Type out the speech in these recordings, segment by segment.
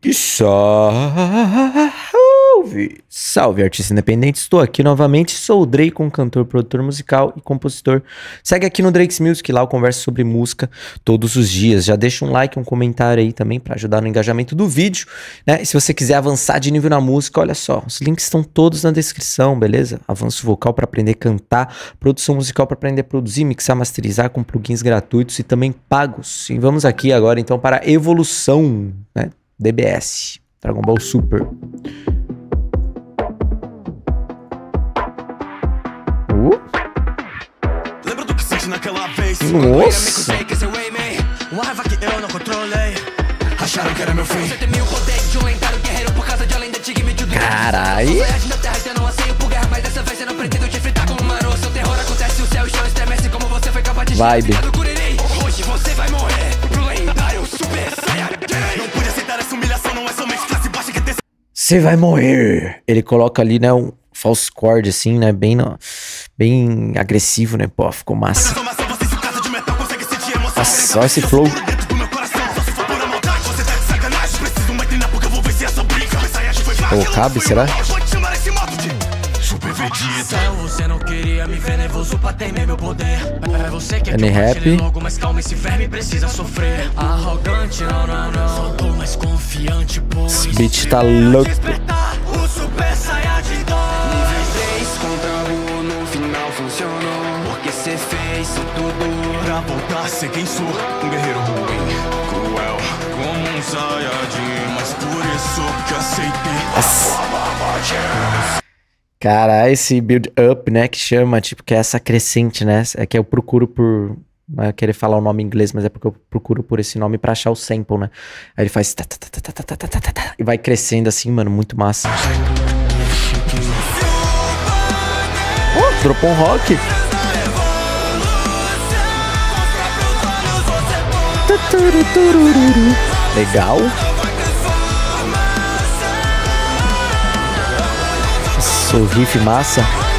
Salve! Salve, artista independente. Estou aqui novamente. Sou o Drake, um cantor, produtor musical e compositor. Segue aqui no Drake's Music, lá eu converso sobre música todos os dias. Já deixa um like, um comentário aí também para ajudar no engajamento do vídeo, né? E se você quiser avançar de nível na música, olha só, os links estão todos na descrição, beleza? Avanço vocal para aprender a cantar, produção musical para aprender a produzir, mixar, masterizar com plugins gratuitos e também pagos. E vamos aqui agora então para a evolução, né? DBS, Dragon Ball Super. Lembra do que senti naquela vez? Nossa! Uma raiva que eu não controlei. Acharam que era meu fim. Carai! Vibe. Hoje você vai morrer pro lendário Super Saiyajin. Não pude aceitar essa humilhação, não é somente classe baixa que tem. Você vai morrer! Ele coloca ali, né, um false chord assim, né, bem agressivo, né, pô, ficou massa. Nossa, olha esse flow. Ou cabe, será? Você não queria me ver nervoso pra temer meu poder. É você que Any happy? logo, mas calma, esse verme precisa sofrer. Arrogante, não. Só tô mais confiante, pois Esse beat tá louco. o Super Saiyajin 2. Nível 3 contra 1 no final funcionou. Porque cê fez tudo pra voltar a ser quem sou. Um guerreiro ruim, cruel, como um Saiyajin. Mas por isso que aceitei a sua Cara, esse build up, né, que chama, tipo, que é essa crescente, né, é que eu procuro por, não é querer falar o nome em inglês, mas é porque eu procuro por esse nome pra achar o sample, né, aí ele faz e vai crescendo assim, mano, muito massa. Dropou um rock. Legal. O riff massa.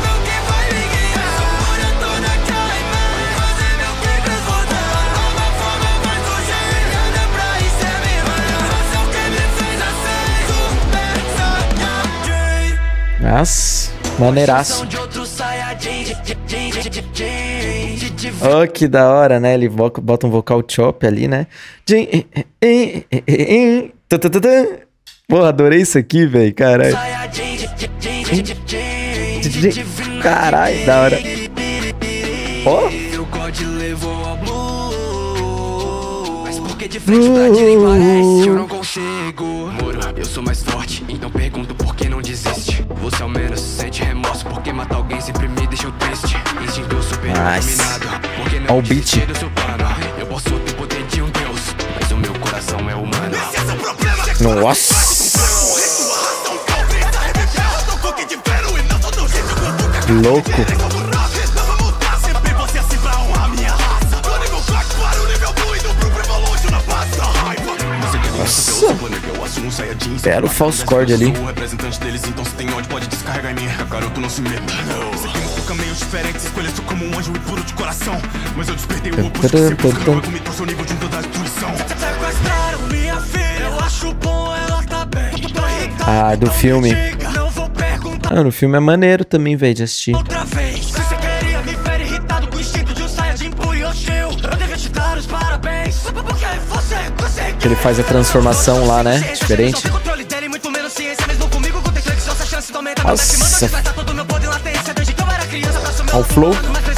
Nossa, maneiraço. Oh, que da hora, né? Ele bota um vocal chop ali, né? Porra, adorei isso aqui, velho, caralho. Caralho, da hora. Ó. Mas porque de frente pra direita parece, eu não consigo. Moro, eu sou mais forte, então pergunto por que não desiste. Você ao menos sente remorso, porque matar alguém sempre me deixa triste. Instinto super iluminado, porque não desistir do seu plano. Eu posso ter o poder de um deus, mas o meu coração é humano. Nossa. Louco. Nossa. Era o false chord ali. Ah, do filme. Ah, no filme é maneiro também, velho, de assistir. Outra vez, se você queria me ver irritado com o instinto de um Saiyajin puro e hostil, eu devia te dar os parabéns, porque você conseguiu. Que ele faz a transformação lá, né? Diferente. Nossa. Olha o flow.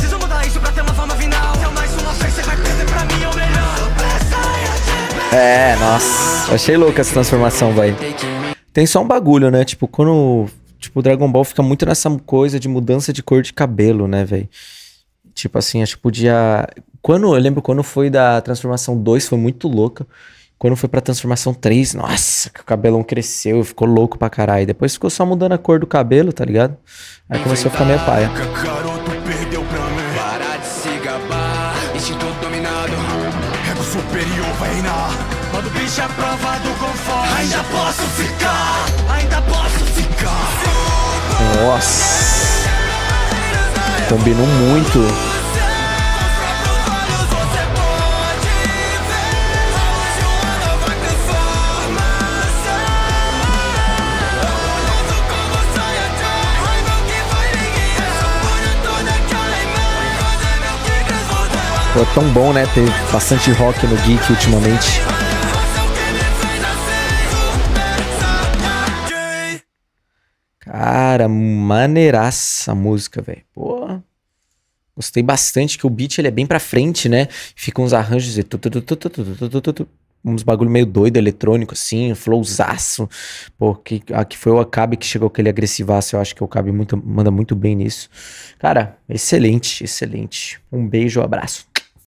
É, nossa. Achei louca essa transformação, velho. Tem só um bagulho, né? Tipo, quando... Tipo, o Dragon Ball fica muito nessa coisa de mudança de cor de cabelo, né, velho? Tipo assim, acho que podia... Eu lembro quando foi da transformação 2, foi muito louca. Quando foi pra transformação 3, nossa, que o cabelão cresceu, ficou louco pra caralho. Depois ficou só mudando a cor do cabelo, tá ligado? Aí começou a ficar meio paia. Para de se gabar, instinto dominado. Ego superior vai reinar. Quando o bicho é prova do conforto, ainda posso ficar. Nossa. Combinou muito. Pô, é tão bom, né? Ter bastante rock no Geek ultimamente. Cara, maneiraça a música, velho. Pô, gostei bastante que o beat ele é bem pra frente, né? Fica uns arranjos de uns bagulho meio doido, eletrônico, assim, flowzaço. Pô, aqui foi o Akabe que chegou aquele agressivaço. Eu acho que o Akabe manda muito bem nisso. Cara, excelente, excelente. Um beijo, um abraço.